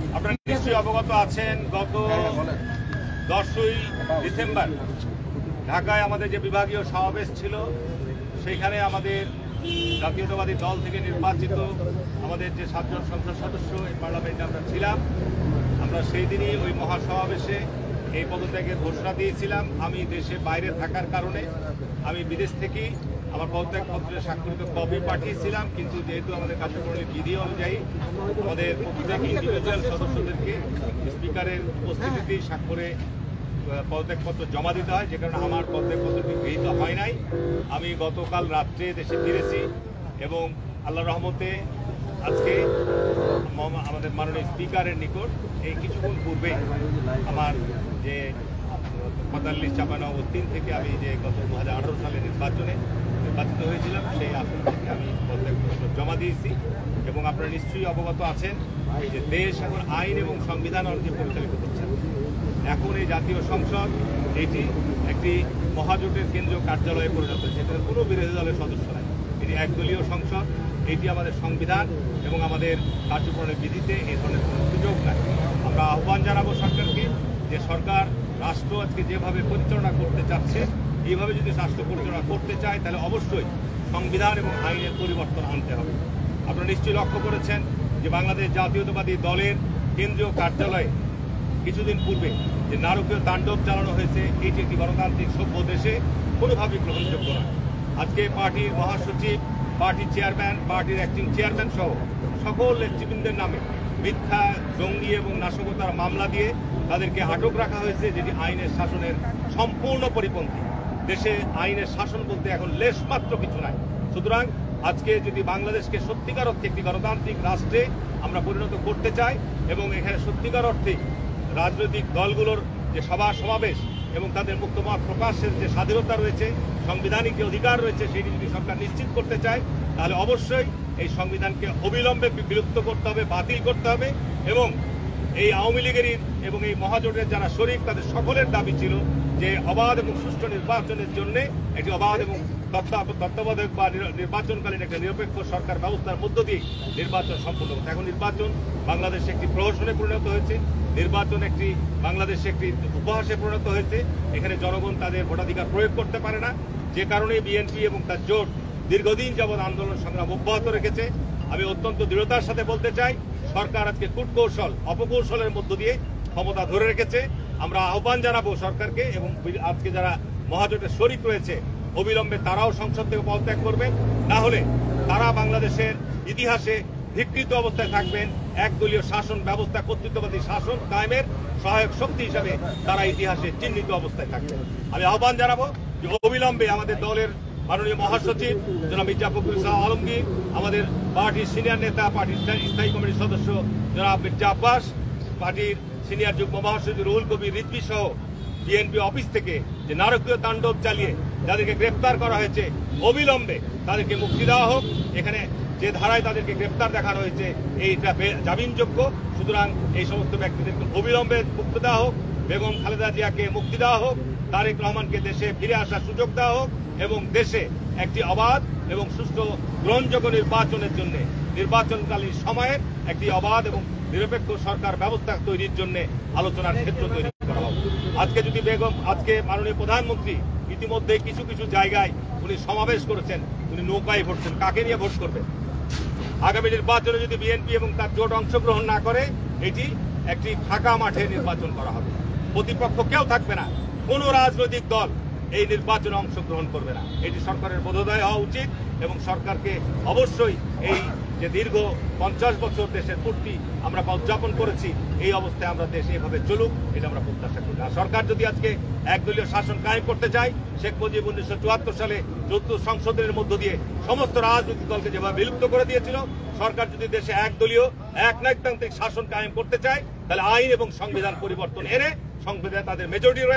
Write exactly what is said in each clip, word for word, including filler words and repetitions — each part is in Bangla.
আপনারা নিশ্চয়ই অবগত আছেন, গত দশই ডিসেম্বর ঢাকায় আমাদের যে বিভাগীয় সমাবেশ ছিল, সেইখানে আমাদের জাতীয়তাবাদী দল থেকে নির্বাচিত আমাদের যে সাতজন সংসদ সদস্য এই পার্লামেন্টে আমরা ছিলাম, আমরা সেই দিনই ওই মহাসমাবেশে এই পদত্যাগের ঘোষণা দিয়েছিলাম। আমি দেশে বাইরে থাকার কারণে আমি বিদেশ থেকেই আমার পদত্যাগপত্রে স্বাক্ষরিত কপি পাঠিয়েছিলাম, কিন্তু যেহেতু আমাদের কার্যক্রমের বিধি অনুযায়ী আমাদের প্রত্যেক ইন্ডিভিজুয়াল সদস্যদেরকে স্পিকারের উপস্থিতিতেই স্বাক্ষরে পদত্যাগপত্র জমা দিতে হয়, যে কারণে আমার পদত্যাগপত্রটি গৃহীত হয় নাই। আমি গতকাল রাত্রে দেশে ফিরেছি এবং আল্লাহ রহমতে আজকে আমাদের মাননীয় স্পিকারের নিকট এই কিছুক্ষণ পূর্বে আমার যে পঁয়তাল্লিশ চাপানো ও তিন থেকে আমি যে গত দু হাজার আঠারো সালে নির্বাচনে নির্বাচিত হয়েছিলাম সেই আসন থেকে আমি পদত্যাগপত্র জমা দিয়েছি। এবং আপনারা নিশ্চয়ই অবগত আছেন যে দেশ এখন আইন এবং সংবিধান অনুযায়ী পরিচালিত হচ্ছে। এখন এই জাতীয় সংসদ এটি একটি মহাজোটের কেন্দ্রীয় কার্যালয়ে পরিণত হয়েছে। এখানে কোনো বিরোধী দলের সদস্য নাই, এটি একদলীয় সংসদ। এটি আমাদের সংবিধান এবং আমাদের কার্যক্রমের বিধিতে এই ধরনের কোনো সুযোগ নাই। আমরা আহ্বান জানাবো সরকারকে যে সরকার রাষ্ট্র আজকে যেভাবে পরিচালনা করতে চাচ্ছে, এইভাবে যদি রাষ্ট্র পরিচালনা করতে চায় তাহলে অবশ্যই সংবিধান এবং আইনের পরিবর্তন আনতে হবে। আপনারা নিশ্চয়ই লক্ষ্য করেছেন যে বাংলাদেশ জাতীয়তাবাদী দলের কেন্দ্রীয় কার্যালয়ে কিছুদিন পূর্বে যে নারকীয় তাণ্ডব চালানো হয়েছে, এটি একটি গণতান্ত্রিক সভ্য দেশে কোনোভাবেই গ্রহণযোগ্য নয়। আজকে পার্টির মহাসচিব, পার্টির চেয়ারম্যান, পার্টির অ্যাক্টিং চেয়ারম্যান সহ সকল নেতৃবৃন্দের নামে মিথ্যা, জঙ্গি এবং নাশকতার মামলা দিয়ে তাদেরকে আটক রাখা হয়েছে, যেটি আইনের শাসনের সম্পূর্ণ পরিপন্থী। দেশে আইনের শাসন বলতে এখন লেশমাত্র কিছু নাই। সুতরাং আজকে যদি বাংলাদেশকে সত্যিকার অর্থে একটি গণতান্ত্রিক রাষ্ট্রে আমরা পরিণত করতে চাই এবং এখানে সত্যিকার অর্থে রাজনৈতিক দলগুলোর যে সভা সমাবেশ এবং তাদের মুক্তমত প্রকাশের যে স্বাধীনতা রয়েছে, সাংবিধানিক যে অধিকার রয়েছে, সেটি যদি সরকার নিশ্চিত করতে চায় তাহলে অবশ্যই এই সংবিধানকে অবিলম্বে বিলুপ্ত করতে হবে, বাতিল করতে হবে। এবং এই আওয়ামী লীগের এবং এই মহাজোটের যারা শরিক, তাদের সকলের দাবি ছিল যে অবাধ এবং সুষ্ঠু নির্বাচনের জন্য একটি অবাধ এবং তত্ত্বাবধায়ক বা নির্বাচনকালীন একটা নিরপেক্ষ সরকার ব্যবস্থার মধ্য দিয়ে নির্বাচন সম্পূর্ণ করতে। এখন নির্বাচন বাংলাদেশে একটি প্রহসনে পরিণত হয়েছে, নির্বাচন একটি বাংলাদেশে একটি উপহাসে পরিণত হয়েছে। এখানে জনগণ তাদের ভোটাধিকার প্রয়োগ করতে পারে না, যে কারণে বিএনপি এবং তার জোট দীর্ঘদিন যাবৎ আন্দোলন সংগ্রাম অব্যাহত রেখেছে। আমি অত্যন্ত দৃঢ়তার সাথে বলতে চাই, সরকার আজকে কূটকৌশল, অপকৌশলের মধ্য দিয়ে ক্ষমতা ধরে রেখেছে। আমরা আহ্বান জানাবো সরকারকে এবং আজকে যারা মহাজোটের শরিক রয়েছে অবিলম্বে তারাও সংসদ থেকে পদত্যাগ করবেন, না হলে তারা বাংলাদেশের ইতিহাসে ধিকৃত অবস্থায় থাকবেন। একদলীয় শাসন ব্যবস্থা, কর্তৃত্ববাদী শাসন কায়েমের সহায়ক শক্তি হিসাবে তারা ইতিহাসে চিহ্নিত অবস্থায় থাকবেন। আমি আহ্বান জানাবো যে অবিলম্বে আমাদের দলের মাননীয় মহাসচিব জনাব মির্জা ফখরুল ইসলাম আলমগীর, আমাদের পার্টির সিনিয়র নেতা, পার্টির স্থায়ী কমিটির সদস্য জনাব মির্জা আব্বাস, পার্টির সিনিয়র যুগ্ম মহাসচিব রুহুল কবির রিজভী সহ বিএনপি অফিস থেকে যে নারকীয় তাণ্ডব চালিয়ে যাদেরকে গ্রেপ্তার করা হয়েছে, অবিলম্বে তাদেরকে মুক্তি দেওয়া হোক। এখানে যে ধারায় তাদেরকে গ্রেপ্তার দেখানো হয়েছে এইটা জামিনযোগ্য। সুতরাং এই সমস্ত ব্যক্তিদেরকে অবিলম্বে মুক্তি দেওয়া হোক। বেগম খালেদা জিয়াকে মুক্তি দেওয়া হোক, তারেক রহমানকে দেশে ফিরে আসার সুযোগ দেওয়া হোক এবং দেশে একটি অবাধ এবং সুষ্ঠু গ্রহণযোগ্য নির্বাচনের জন্য নির্বাচনকালীন সময়ে একটি অবাধ এবং নিরপেক্ষ সরকার ব্যবস্থা তৈরির জন্য আলোচনার ক্ষেত্র তৈরি করা হবে। আজকে যদি বেগম আজকে মাননীয় প্রধানমন্ত্রী ইতিমধ্যে কিছু কিছু জায়গায় উনি সমাবেশ করেছেন, উনি নৌকায় ভোটছেন, কাকে নিয়ে ভোট করবেন? আগামী নির্বাচনে যদি বিএনপি এবং তার জোট অংশগ্রহণ না করে, এটি একটি ফাঁকা মাঠে নির্বাচন করা হবে। প্রতিপক্ষ কেউ থাকবে না, কোন রাজনৈতিক দল এই নির্বাচনে অংশগ্রহণ করবে না। এটি সরকারের বোধোদয় হওয়া উচিত এবং সরকারকে অবশ্যই এই যে দীর্ঘ পঞ্চাশ বছর দেশের পূর্তি আমরা উদযাপন করেছি, এই অবস্থায় আমরা দেশ এভাবে চলুক, এটা আমরা প্রত্যাশা করি। আর সরকার যদি আজকে একদলীয় শাসন কায়েম করতে চায়, শেখ মুজিব উনিশশো চুয়াত্তর সালে চতুর্থ সংশোধনের মধ্য দিয়ে সমস্ত রাজনৈতিক দলকে যেভাবে বিলুপ্ত করে দিয়েছিল, সরকার যদি দেশে একদলীয় একনায়কতান্ত্রিক শাসন কায়েম করতে চায়, তাহলে আইন এবং সংবিধান পরিবর্তন এনে, সংবিধানে তাদের মেজরিটি রয়েছে,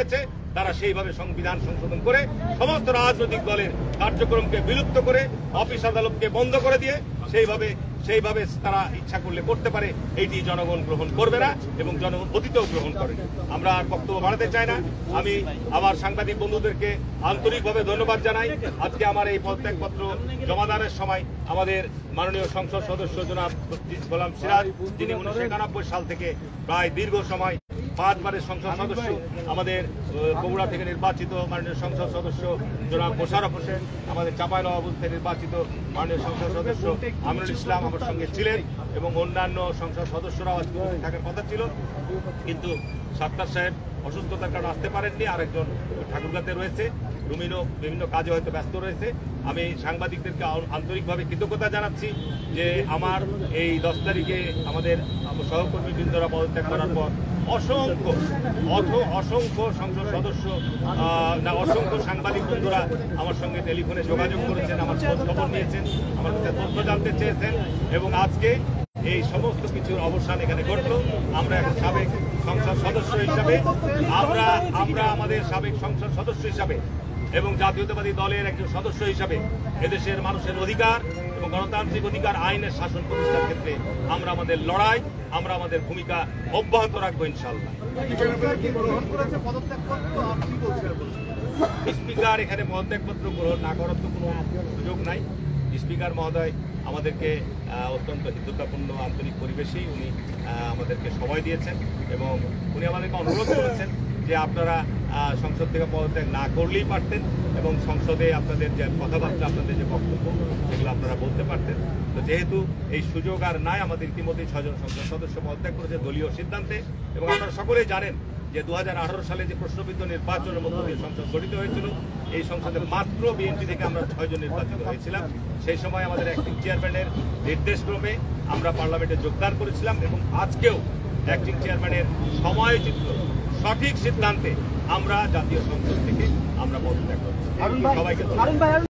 তারা সেইভাবে সংবিধান সংশোধন করে সমস্ত রাজনৈতিক দলের কার্যক্রমকে বিলুপ্ত করে অফিস আদালতকে বন্ধ করে দিয়ে সেইভাবে সেইভাবে তারা ইচ্ছা করলে করতে পারে, এইটি জনগণ গ্রহণ করবে না এবং জনগণ অতীতেও গ্রহণ করে। আমরা আর বক্তব্য বাড়াতে চাই না। আমি আমার সাংবাদিক বন্ধুদেরকে আন্তরিকভাবে ধন্যবাদ জানাই। আজকে আমার এই পদত্যাগপত্র জমাদানের সময় আমাদের মাননীয় সংসদ সদস্য জনাব গোলাম সিরাজ, যিনি উনিশশো একানব্বই সাল থেকে প্রায় দীর্ঘ সময় পাঁচবারের সংসদ সদস্য, আমাদের বগুড়া থেকে নির্বাচিত মাননীয় সংসদ সদস্য জনাব মোশাররফ হোসেন, আমাদের চাঁপাইনবাবগঞ্জ থেকে নির্বাচিত মাননীয় সংসদ সদস্য আমিনুল ইসলাম আমার সঙ্গে ছিলেন এবং অন্যান্য সংসদ সদস্যরাও আজকে থাকার কথা ছিল, কিন্তু সাত্তার সাহেব অসুস্থতার কারণে আসতে পারেননি। আরেকজন ঠাকুরগাঁতে রয়েছে, রুমিনও বিভিন্ন কাজে হয়তো ব্যস্ত রয়েছে। আমি সাংবাদিকদেরকে আন্তরিকভাবে কৃতজ্ঞতা জানাচ্ছি যে আমার এই দশ তারিখে আমাদের সহকর্মী বৃন্দরা পদত্যাগ করার পর অসংখ্য অথ অসংখ্য সংসদ সদস্য না অসংখ্য সাংবাদিক বন্ধুরা আমার সঙ্গে টেলিফোনে যোগাযোগ করেছেন, আমার খবর নিয়েছেন, আমার কাছে তথ্য জানতে চেয়েছেন এবং আজকে এই সমস্ত কিছুর অবসান এখানে ঘটল। আমরা এখন সাবেক সংসদ সদস্য হিসাবে আমরা আমরা আমাদের সাবেক সংসদ সদস্য হিসাবে এবং জাতীয়তাবাদী দলের একজন সদস্য হিসাবে এদেশের মানুষের অধিকার এবং গণতান্ত্রিক অধিকার আইনের শাসন প্রতিষ্ঠার ক্ষেত্রে আমরা আমাদের লড়াই, আমরা আমাদের ভূমিকা অব্যাহত রাখবো ইনশাআল্লাহ। স্পিকার এখানে পদত্যাগপত্র গ্রহণ না করার তো কোনো সুযোগ নাই। স্পিকার মহোদয় আমাদেরকে অত্যন্ত হিততাপূর্ণ আন্তরিক পরিবেশেই উনি আমাদেরকে সময় দিয়েছেন এবং উনি আমাদেরকে অনুরোধ করেছেন যে আপনারা সংসদ থেকে পদত্যাগ না করলেই পারতেন এবং সংসদে আপনাদের যে কথাবার্তা, আপনাদের যে বক্তব্য সেগুলো আপনারা বলতে পারতেন। তো যেহেতু এই সুযোগ আর নাই, আমাদের ইতিমধ্যেই ছয়জন সংসদ সদস্য পদত্যাগ করেছে দলীয় সিদ্ধান্তে এবং আপনারা সকলেই জানেন যে দু হাজার আঠারো সালে যে প্রশ্নবিদ্ধ নির্বাচনের মধ্য দিয়ে সংসদ গঠিত হয়েছিল, এই সংসদে মাত্র বিএনপি থেকে আমরা ছয়জন নির্বাচিত হয়েছিলাম। সেই সময় আমাদের অ্যাক্টিং চেয়ারম্যানের নির্দেশক্রমে আমরা পার্লামেন্টে যোগদান করেছিলাম এবং আজকেও অ্যাক্টিং চেয়ারম্যানের সময়োচিত সঠিক সিদ্ধান্তে আমরা জাতীয় সংসদ থেকে আমরা পদত্যাগ করছি। সবাইকে